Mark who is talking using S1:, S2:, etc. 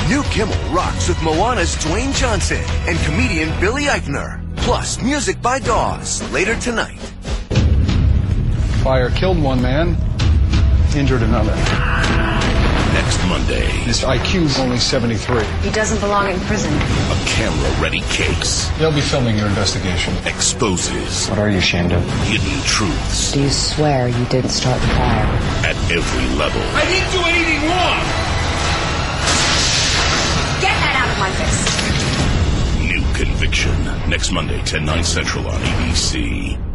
S1: New Kimmel rocks with Moana's Dwayne Johnson and comedian Billy Eichner. Plus, music by Dawes later tonight.
S2: Fire killed one man, injured another.
S3: Next Monday.
S2: His IQ's only 73.
S4: He doesn't belong in prison.
S3: A camera-ready case.
S2: They'll be filming your investigation.
S3: Exposes.
S5: What are you ashamed of?
S3: Hidden truths.
S4: Do you swear you did start the fire?
S3: At every level.
S6: I didn't do anything wrong!
S4: Get that out of my face!
S3: New Conviction. Next Monday, 10/9 Central on ABC.